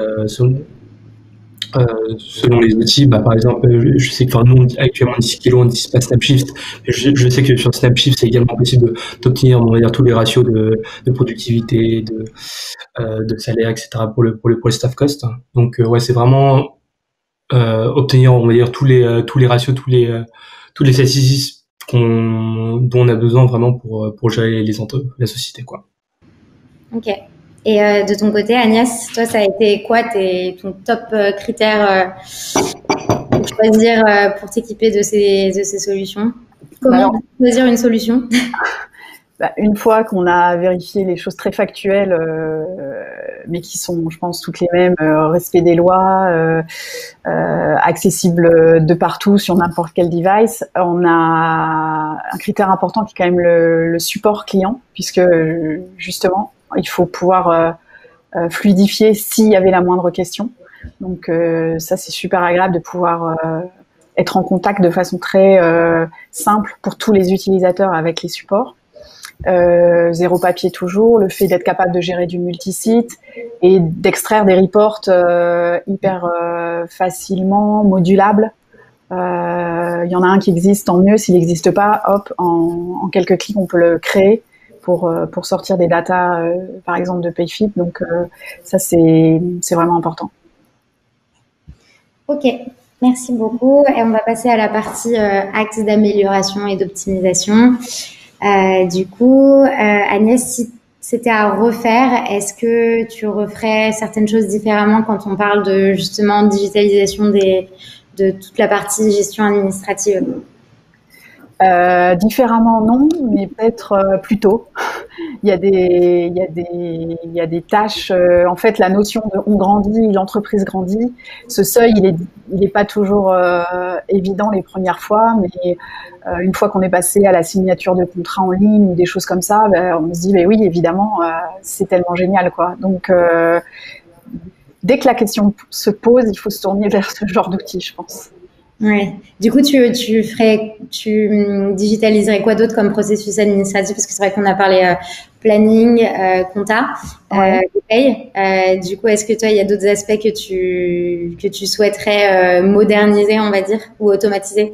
selon les outils. Par exemple, je sais que nous, actuellement, 10 kilos, on n'utilise pas Snapshift, mais je sais que sur Snapshift, c'est également possible d'obtenir, on va dire, tous les ratios de productivité, de salaire, etc. pour le staff cost. Donc, ouais, c'est vraiment obtenir, on va dire, tous les ratios, tous les statistiques dont on a besoin vraiment pour gérer la société, quoi. Ok. Et de ton côté, Agnès, toi, ça a été quoi ton top critère pour choisir, pour t'équiper de ces solutions? Comment choisir une solution? Une fois qu'on a vérifié les choses très factuelles, mais qui sont, je pense, toutes les mêmes, respect des lois, accessible de partout sur n'importe quel device, on a un critère important qui est quand même le support client, puisque justement, il faut pouvoir fluidifier s'il y avait la moindre question. Donc ça, c'est super agréable de pouvoir être en contact de façon très simple pour tous les utilisateurs avec les supports. Zéro papier toujours, le fait d'être capable de gérer du multisite et d'extraire des reports hyper facilement modulables. Il y en a un qui existe, tant mieux. S'il n'existe pas, hop, en quelques clics, on peut le créer pour sortir des datas, par exemple de Payfit. Donc ça, c'est vraiment important. Ok, merci beaucoup. Et on va passer à la partie axes d'amélioration et d'optimisation. Du coup, Agnès, si c'était à refaire, est-ce que tu referais certaines choses différemment quand on parle de justement digitalisation de toute la partie gestion administrative? Différemment non, mais peut-être plus tôt. Il y a des tâches. En fait, la notion de on grandit, l'entreprise grandit. Ce seuil, il est pas toujours évident les premières fois, mais une fois qu'on est passé à la signature de contrats en ligne ou des choses comme ça, on se dit oui, évidemment, c'est tellement génial, quoi. Donc dès que la question se pose, il faut se tourner vers ce genre d'outils, je pense. Ouais. Du coup, tu digitaliserais quoi d'autre comme processus administratif? Parce que c'est vrai qu'on a parlé planning, compta, paye. Du coup, est-ce que toi, il y a d'autres aspects que tu souhaiterais moderniser, on va dire, ou automatiser?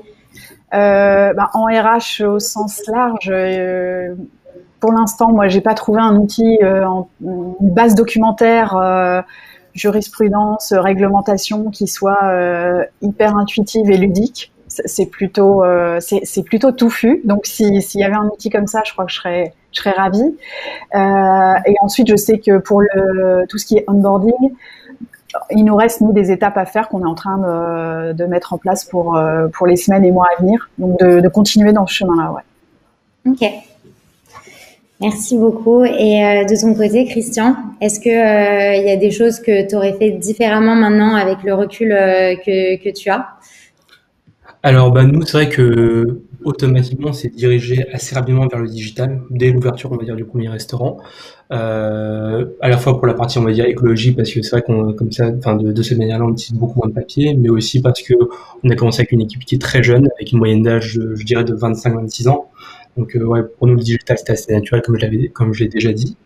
En RH au sens large, pour l'instant, moi, j'ai pas trouvé un outil, une base documentaire, jurisprudence, réglementation qui soit hyper intuitive et ludique. C'est plutôt touffu. Donc, s'il y avait un outil comme ça, je crois que je serais ravie. Et ensuite, je sais que pour tout ce qui est onboarding, il nous reste, nous, des étapes à faire qu'on est en train de mettre en place pour les semaines et mois à venir. Donc, de continuer dans ce chemin-là, ouais. Ok. Merci beaucoup. Et de ton côté, Christian, est-ce que il y a des choses que tu aurais fait différemment maintenant avec le recul que tu as? Alors, nous, c'est vrai que automatiquement, c'est dirigé assez rapidement vers le digital dès l'ouverture, on va dire, du premier restaurant. À la fois pour la partie, on va dire, écologie, parce que c'est vrai qu'on, comme ça, de cette manière-là, on utilise beaucoup moins de papier, mais aussi parce que on a commencé avec une équipe qui est très jeune, avec une moyenne d'âge, je dirais, de 25-26 ans. Donc, pour nous, le digital, c'était assez naturel, comme je l'ai déjà dit.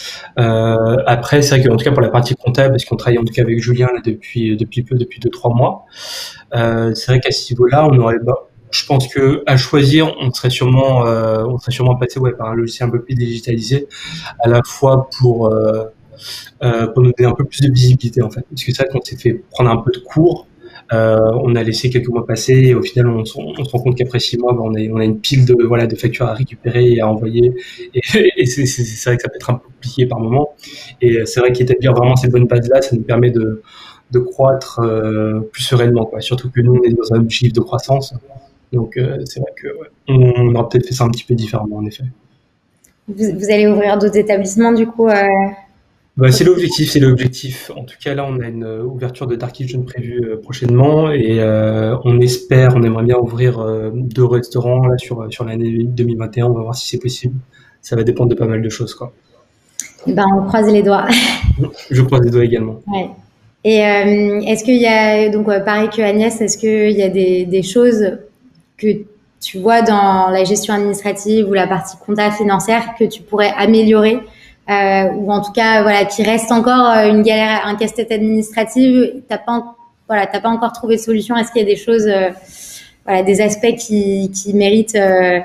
Après, c'est vrai qu'en tout cas, pour la partie comptable, parce qu'on travaille en tout cas avec Julien, là, depuis 2-3 mois, c'est vrai qu'à ce niveau-là, on aurait, je pense que à choisir, on serait sûrement passé par un logiciel un peu plus digitalisé, à la fois pour nous donner un peu plus de visibilité, en fait. Parce que c'est vrai qu'on s'est fait prendre un peu de cours On a laissé quelques mois passer et au final, on se rend compte qu'après 6 mois, on a une pile de factures à récupérer et à envoyer. Et c'est vrai que ça peut être un peu compliqué par moment. Et c'est vrai qu'établir vraiment ces bonnes bases-là, ça nous permet de croître plus sereinement, quoi. Surtout que nous, on est dans un objectif de croissance. Donc, c'est vrai que on aurait peut-être fait ça un petit peu différemment, en effet. Vous allez ouvrir d'autres établissements, du coup C'est l'objectif. En tout cas, là, on a une ouverture de Dark Kitchen prévue prochainement et on aimerait bien ouvrir 2 restaurants là sur l'année 2021. On va voir si c'est possible. Ça va dépendre de pas mal de choses, quoi. On croise les doigts. Je croise les doigts également. Ouais. Et est-ce qu'il y a, donc pareil que Agnès, est-ce qu'il y a des choses que tu vois dans la gestion administrative ou la partie compta financière que tu pourrais améliorer ou en tout cas qui reste encore une galère, un casse-tête administratif, t'as pas encore trouvé de solution? Est-ce qu'il y a des choses, des aspects qui méritent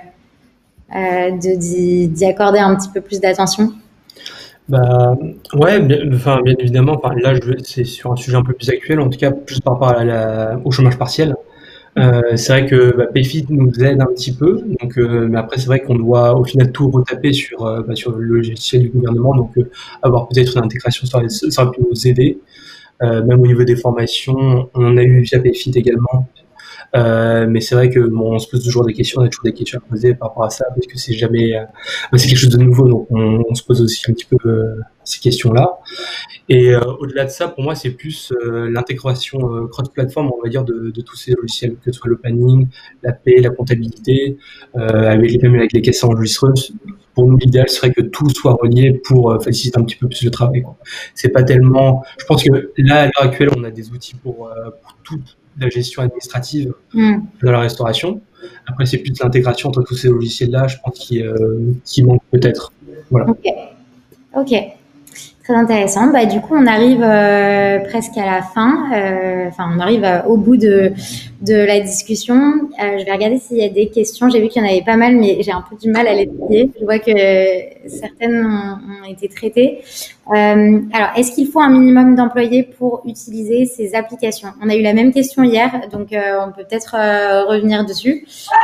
d'y accorder un petit peu plus d'attention? Ouais, bien évidemment. Là, c'est sur un sujet un peu plus actuel, en tout cas plus par rapport au chômage partiel. C'est vrai que Payfit nous aide un petit peu, donc mais après c'est vrai qu'on doit au final tout retaper sur le logiciel du gouvernement, donc avoir peut-être une intégration, ça aurait pu nous aider. Même au niveau des formations, on a eu via Payfit également. Mais c'est vrai que on se pose toujours des questions, on a toujours des questions à poser par rapport à ça, parce que c'est jamais, c'est quelque chose de nouveau, donc on se pose aussi un petit peu ces questions-là. Et au-delà de ça, pour moi, c'est plus l'intégration cross-platform, on va dire, de tous ces logiciels, que ce soit le planning, la paie, la comptabilité, même avec les caisses enregistreuses. Pour nous, l'idéal serait que tout soit relié pour faciliter un petit peu plus le travail, quoi. C'est pas tellement. Je pense que là, à l'heure actuelle, on a des outils pour toute la gestion administrative dans la restauration. Après, c'est plus l'intégration entre tous ces logiciels-là, je pense, qui manque peut-être. Voilà. Ok. Très intéressant. Du coup, on arrive presque à la fin. On arrive au bout de la discussion. Je vais regarder s'il y a des questions. J'ai vu qu'il y en avait pas mal, mais j'ai un peu du mal à les trier. Je vois que certaines ont été traitées. Alors, est-ce qu'il faut un minimum d'employés pour utiliser ces applications? On a eu la même question hier, donc on peut peut-être revenir dessus.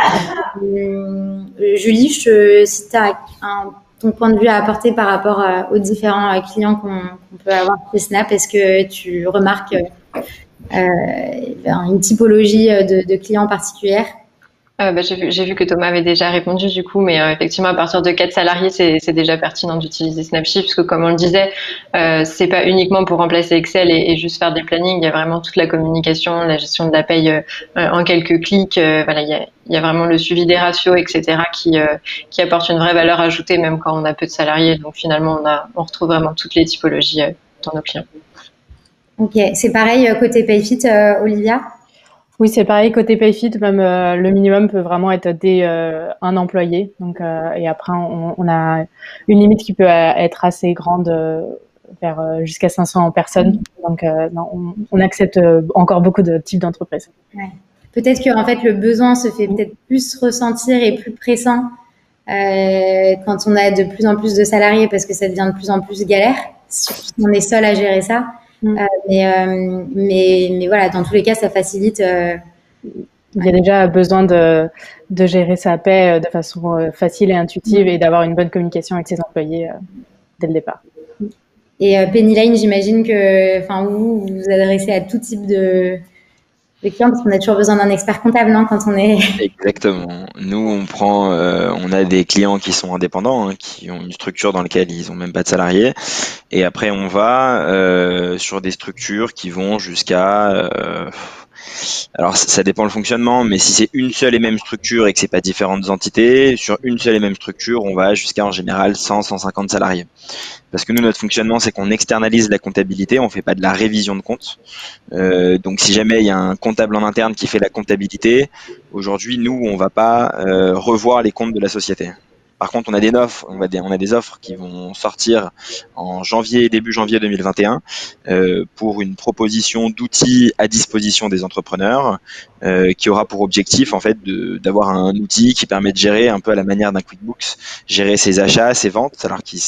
Julie, si tu as ton point de vue à apporter par rapport aux différents clients qu'on peut avoir chez Snap, est-ce que tu remarques une typologie de clients particulière? J'ai vu que Thomas avait déjà répondu du coup, mais effectivement à partir de 4 salariés, c'est déjà pertinent d'utiliser Snapshift, parce que comme on le disait, c'est pas uniquement pour remplacer Excel et juste faire des plannings. Il y a vraiment toute la communication, la gestion de la paye en quelques clics. Il y a vraiment le suivi des ratios, etc. qui apporte une vraie valeur ajoutée même quand on a peu de salariés. Donc finalement, on retrouve vraiment toutes les typologies dans nos clients. Ok, c'est pareil côté Payfit, Olivia? Oui, c'est pareil côté Payfit, même le minimum peut vraiment être dès un employé. Donc, et après, on a une limite qui peut être assez grande, vers jusqu'à 500 personnes. Donc, on accepte encore beaucoup de types d'entreprises. Ouais. Peut-être que en fait le besoin se fait peut-être plus ressentir et plus pressant quand on a de plus en plus de salariés, parce que ça devient de plus en plus galère, surtout si on est seul à gérer ça. Mais voilà, dans tous les cas, ça facilite. Il y a déjà besoin de gérer sa paie de façon facile et intuitive et d'avoir une bonne communication avec ses employés dès le départ. Et Pennyline, j'imagine que vous vous adressez à tout type de clients, parce qu'on a toujours besoin d'un expert comptable, non, quand on est... Exactement. Nous, on a des clients qui sont indépendants, qui ont une structure dans laquelle ils ont même pas de salariés. Et après, on va sur des structures qui vont jusqu'à... alors, ça dépend le fonctionnement, mais si c'est une seule et même structure et que c'est pas différentes entités, sur une seule et même structure, on va jusqu'à en général 100-150 salariés. Parce que nous, notre fonctionnement, c'est qu'on externalise la comptabilité, on fait pas de la révision de compte. Donc, si jamais il y a un comptable en interne qui fait la comptabilité, aujourd'hui, nous, on va pas revoir les comptes de la société. Par contre, on a des offres qui vont sortir en début janvier 2021, pour une proposition d'outils à disposition des entrepreneurs, qui aura pour objectif en fait d'avoir un outil qui permet de gérer un peu à la manière d'un QuickBooks, gérer ses achats, ses ventes, alors qui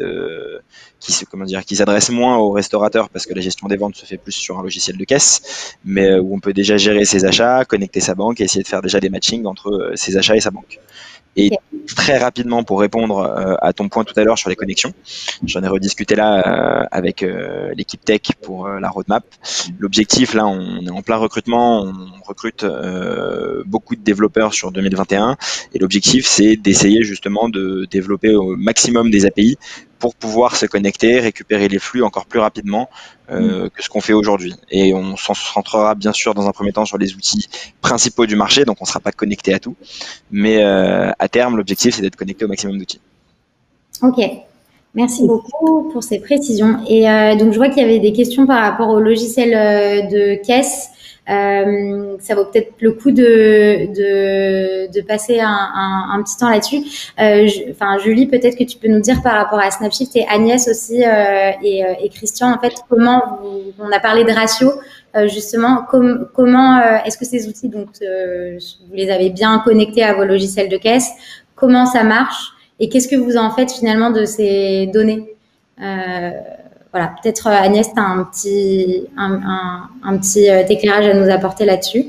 s'adresse moins aux restaurateurs parce que la gestion des ventes se fait plus sur un logiciel de caisse, mais où on peut déjà gérer ses achats, connecter sa banque et essayer de faire déjà des matchings entre ses achats et sa banque. Et très rapidement, pour répondre à ton point tout à l'heure sur les connexions, j'en ai rediscuté là avec l'équipe tech pour la roadmap. L'objectif, là, on est en plein recrutement, on recrute beaucoup de développeurs sur 2021, et l'objectif, c'est d'essayer justement de développer au maximum des API pour pouvoir se connecter, récupérer les flux encore plus rapidement que ce qu'on fait aujourd'hui. Et on s'en centrera bien sûr dans un premier temps sur les outils principaux du marché, donc on ne sera pas connecté à tout, mais à terme, l'objectif, c'est d'être connecté au maximum d'outils. Ok, merci beaucoup pour ces précisions. Et donc, je vois qu'il y avait des questions par rapport au logiciel de caisse. Ça vaut peut-être le coup de passer un petit temps là-dessus. Julie, peut-être que tu peux nous dire par rapport à Snapshift, et Agnès aussi, et Christian, en fait, on a parlé de ratio, justement, comment est-ce que ces outils, donc, vous les avez bien connectés à vos logiciels de caisse, comment ça marche et qu'est-ce que vous en faites finalement de ces données? Voilà, peut-être Agnès, tu as un petit éclairage à nous apporter là-dessus.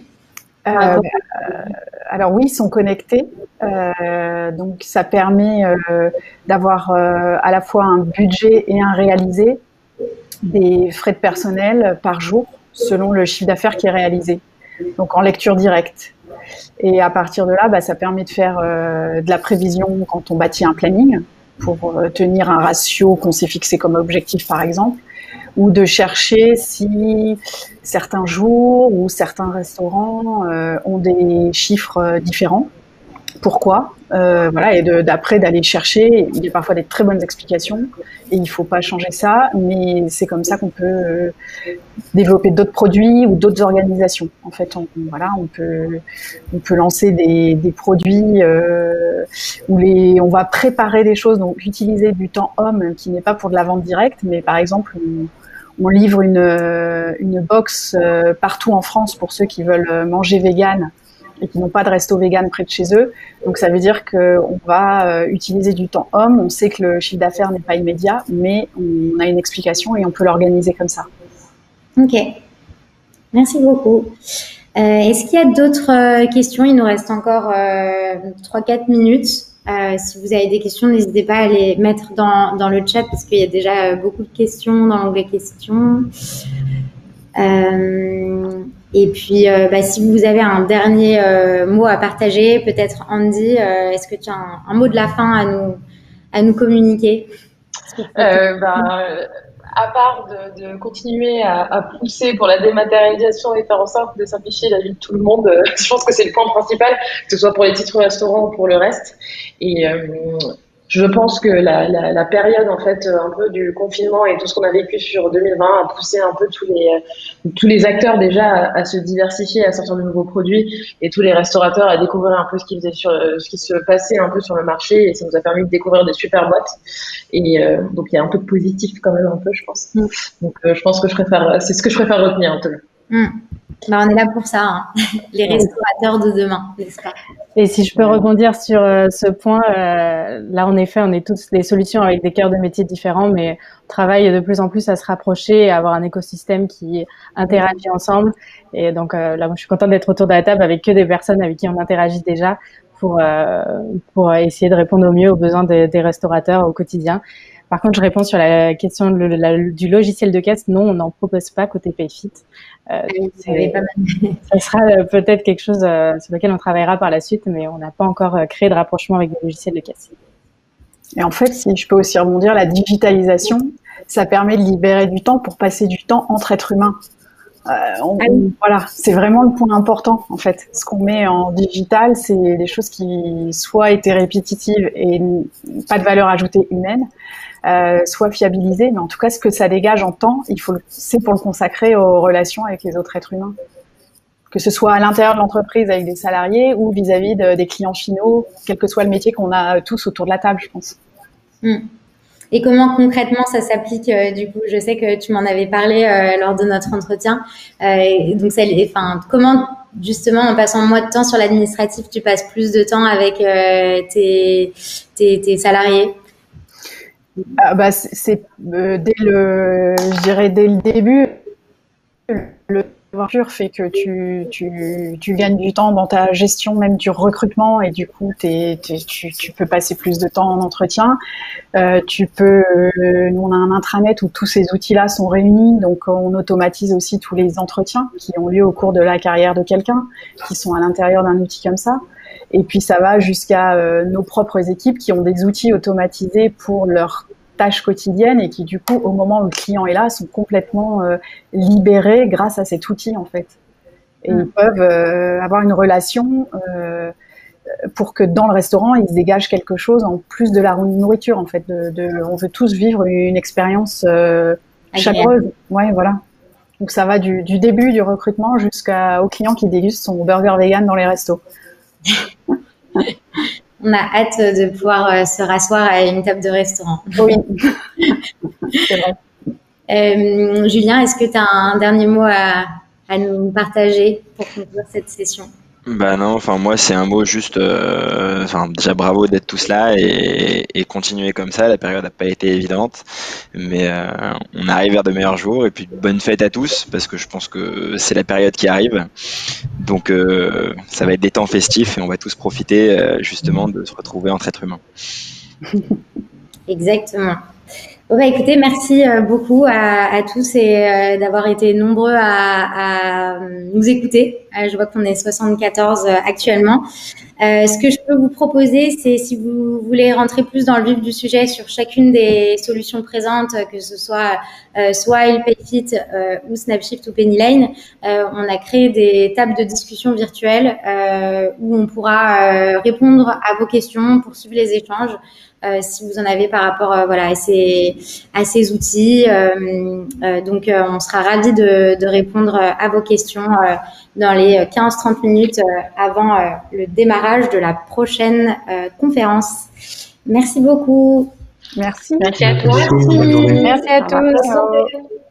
Alors oui, ils sont connectés, donc ça permet d'avoir à la fois un budget et un réalisé, des frais de personnel par jour selon le chiffre d'affaires qui est réalisé, donc en lecture directe. Et à partir de là, ça permet de faire de la prévision quand on bâtit un planning, pour tenir un ratio qu'on s'est fixé comme objectif, par exemple, ou de chercher si certains jours ou certains restaurants ont des chiffres différents. Pourquoi voilà, et d'après d'aller chercher. Il y a parfois des très bonnes explications et il faut pas changer ça, mais c'est comme ça qu'on peut développer d'autres produits ou d'autres organisations. En fait, on peut lancer des produits où on va préparer des choses, donc utiliser du temps homme qui n'est pas pour de la vente directe, mais par exemple on livre une box partout en France pour ceux qui veulent manger vegan et qui n'ont pas de resto vegan près de chez eux. Donc ça veut dire qu'on va utiliser du temps homme, on sait que le chiffre d'affaires n'est pas immédiat, mais on a une explication et on peut l'organiser comme ça. Ok, merci beaucoup. Est-ce qu'il y a d'autres questions? Il nous reste encore 3-4 minutes. Si vous avez des questions, n'hésitez pas à les mettre dans le chat parce qu'il y a déjà beaucoup de questions dans l'onglet questions. Et puis, si vous avez un dernier mot à partager, peut-être Andy, est-ce que tu as un mot de la fin à nous communiquer? À part de continuer à pousser pour la dématérialisation et faire en sorte de simplifier la vie de tout le monde, je pense que c'est le point principal, que ce soit pour les titres restaurants ou pour le reste. Et je pense que la période en fait un peu du confinement et tout ce qu'on a vécu sur 2020 a poussé un peu tous les acteurs déjà à se diversifier, à sortir de nouveaux produits, et tous les restaurateurs à découvrir un peu ce qui se passait un peu sur le marché, et ça nous a permis de découvrir des super boîtes. Et donc il y a un peu de positif quand même, un peu, je pense. Donc je pense que c'est ce que je préfère retenir en tout cas. On est là pour ça, hein. Les restaurateurs de demain, n'est-ce pas? Et si je peux rebondir sur ce point, là en effet, on est tous des solutions avec des cœurs de métiers différents, mais on travaille de plus en plus à se rapprocher et à avoir un écosystème qui interagit ensemble. Et donc là, moi, je suis contente d'être autour de la table avec que des personnes avec qui on interagit déjà pour essayer de répondre au mieux aux besoins des restaurateurs au quotidien. Par contre, je réponds sur la question du logiciel de caisse. Non, on n'en propose pas côté Payfit. Ça sera peut-être quelque chose sur lequel on travaillera par la suite, mais on n'a pas encore créé de rapprochement avec des logiciels de caisse. Et en fait, si je peux aussi rebondir, la digitalisation, ça permet de libérer du temps pour passer du temps entre êtres humains. Voilà, c'est vraiment le point important en fait. Ce qu'on met en digital, c'est des choses qui soit étaient répétitives et pas de valeur ajoutée humaine, soit fiabilisées, mais en tout cas, ce que ça dégage en temps, c'est pour le consacrer aux relations avec les autres êtres humains. que ce soit à l'intérieur de l'entreprise avec des salariés ou vis-à-vis des clients finaux, quel que soit le métier qu'on a tous autour de la table, je pense. Et comment concrètement ça s'applique du coup? Je sais que tu m'en avais parlé lors de notre entretien. Donc, comment justement en passant moins de temps sur l'administratif, tu passes plus de temps avec tes salariés? C'est dès le début. L'aventure fait que tu gagnes du temps dans ta gestion même du recrutement et du coup tu peux passer plus de temps en entretien. Nous on a un intranet où tous ces outils-là sont réunis, donc on automatise aussi tous les entretiens qui ont lieu au cours de la carrière de quelqu'un, qui sont à l'intérieur d'un outil comme ça. Et puis ça va jusqu'à nos propres équipes qui ont des outils automatisés pour leurs tâches quotidiennes et qui du coup au moment où le client est là sont complètement libérés grâce à cet outil en fait, et ils peuvent avoir une relation pour que dans le restaurant ils dégagent quelque chose en plus de la nourriture en fait. On veut tous vivre une expérience chaleureuse, ouais, voilà. Donc ça va du début du recrutement jusqu'au client qui déguste son burger vegan dans les restos. On a hâte de pouvoir se rasseoir à une table de restaurant. Oui, c'est vrai. Julien, est-ce que tu as un dernier mot à nous partager pour conclure cette session? Bah non, enfin moi c'est un mot juste, déjà bravo d'être tous là et continuer comme ça. La période n'a pas été évidente, mais on arrive vers de meilleurs jours et puis bonne fête à tous parce que je pense que c'est la période qui arrive. Donc ça va être des temps festifs et on va tous profiter justement de se retrouver entre êtres humains. Exactement. Bon, écoutez, merci beaucoup à tous et d'avoir été nombreux à nous écouter. Je vois qu'on est 74 actuellement. Ce que je peux vous proposer, c'est si vous voulez rentrer plus dans le vif du sujet sur chacune des solutions présentes, que ce soit Swile, Payfit ou Snapshift ou Pennyline, on a créé des tables de discussion virtuelles où on pourra répondre à vos questions, poursuivre les échanges. Si vous en avez par rapport à ces outils. Donc, on sera ravis de répondre à vos questions dans les 15-30 minutes avant le démarrage de la prochaine conférence. Merci beaucoup. Merci. Merci à toi. Merci à tous.